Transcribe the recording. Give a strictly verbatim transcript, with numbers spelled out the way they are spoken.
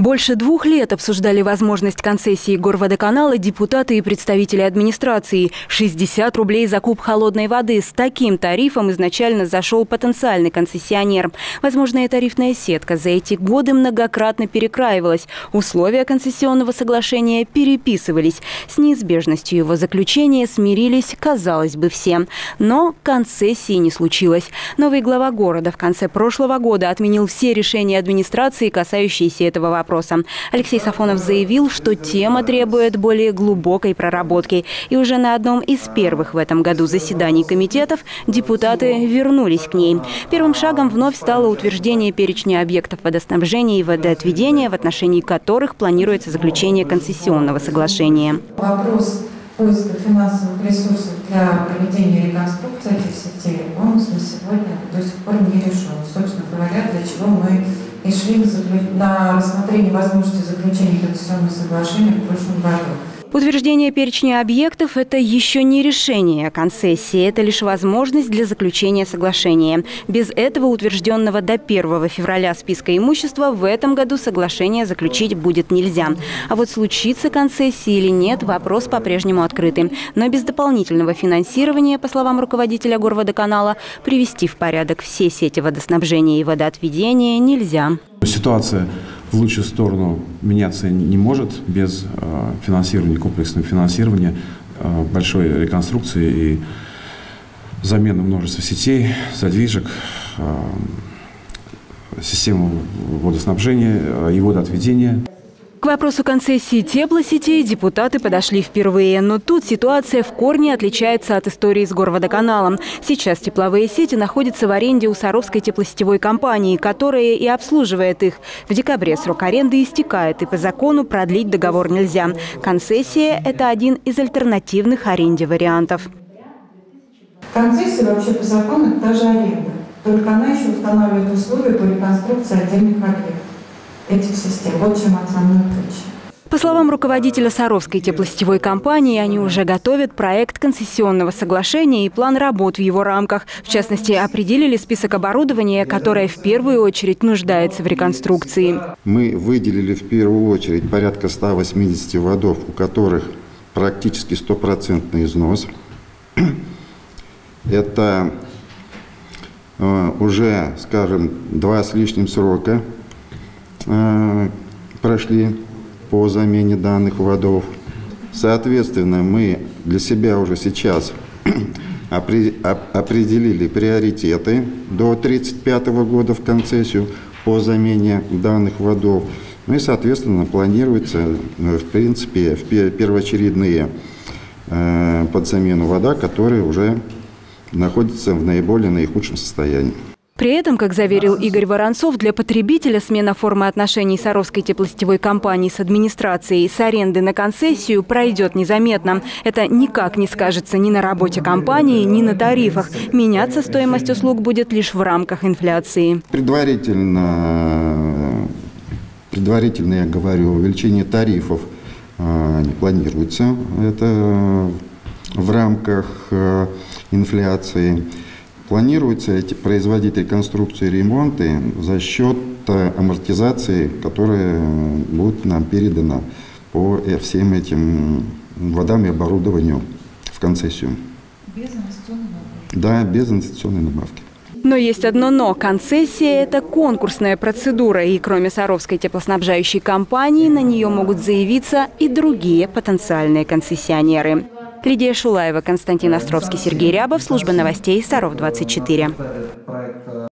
Больше двух лет обсуждали возможность концессии Горводоканала депутаты и представители администрации. шестьдесят рублей за куб холодной воды. С таким тарифом изначально зашел потенциальный концессионер. Возможная тарифная сетка за эти годы многократно перекраивалась. Условия концессионного соглашения переписывались. С неизбежностью его заключения смирились, казалось бы, все. Но концессии не случилось. Новый глава города в конце прошлого года отменил все решения администрации, касающиеся этого вопроса. Алексей Сафонов заявил, что тема требует более глубокой проработки. И уже на одном из первых в этом году заседаний комитетов депутаты вернулись к ней. Первым шагом вновь стало утверждение перечня объектов водоснабжения и водоотведения, в отношении которых планируется заключение концессионного соглашения. Вопрос поиска финансовых ресурсов для проведения реконструкции этих сетей, он на сегодня до сих пор не решен. Собственно говоря, для чего мы и шли на рассмотрение возможности заключения концессионного соглашения в прошлом году. Утверждение перечня объектов – это еще не решение концессии, это лишь возможность для заключения соглашения. Без этого утвержденного до первого февраля списка имущества в этом году соглашение заключить будет нельзя. А вот случится концессия или нет – вопрос по-прежнему открытый. Но без дополнительного финансирования, по словам руководителя Горводоканала, привести в порядок все сети водоснабжения и водоотведения нельзя. Ситуация в лучшую сторону меняться не может без э, финансирования, комплексного финансирования, э, большой реконструкции и замены множества сетей, задвижек, э, системы водоснабжения э, и водоотведения. К вопросу концессии теплосетей депутаты подошли впервые. Но тут ситуация в корне отличается от истории с Горводоканалом. Сейчас тепловые сети находятся в аренде у Саровской теплосетевой компании, которая и обслуживает их. В декабре срок аренды истекает, и по закону продлить договор нельзя. Концессия – это один из альтернативных аренде вариантов. Концессия вообще по закону – это даже аренда. Только она еще устанавливает условия по реконструкции отдельных объектов этих систем. Вот чем основное отличие. По словам руководителя Саровской теплосетевой компании, они уже готовят проект концессионного соглашения и план работ в его рамках. В частности, определили список оборудования, которое в первую очередь нуждается в реконструкции. Мы выделили в первую очередь порядка ста восьмидесяти водов, у которых практически стопроцентный износ. Это э, уже, скажем, два с лишним срока прошли по замене данных водов. Соответственно, мы для себя уже сейчас определили приоритеты до тридцать пятого года в концессию по замене данных водов. Ну и, соответственно, планируется, в принципе, первоочередные под замену вода, которые уже находятся в наиболее наихудшем состоянии. При этом, как заверил Игорь Воронцов, для потребителя смена формы отношений Саровской теплосетевой компании с администрацией с аренды на концессию пройдет незаметно. Это никак не скажется ни на работе компании, ни на тарифах. Меняться стоимость услуг будет лишь в рамках инфляции. Предварительно, предварительно я говорю, увеличение тарифов не планируется. Это в рамках инфляции. Планируется эти, производить реконструкции и ремонты за счет амортизации, которая будет нам передана по всем этим водам и оборудованию в концессию. Без инвестиционной надбавки? Да, без инвестиционной надбавки. Но есть одно «но». Концессия – это конкурсная процедура. И кроме Саровской теплоснабжающей компании на нее могут заявиться и другие потенциальные концессионеры. Лидия Шулаева, Константин Островский, Сергей Рябов. Служба новостей Саров двадцать четыре.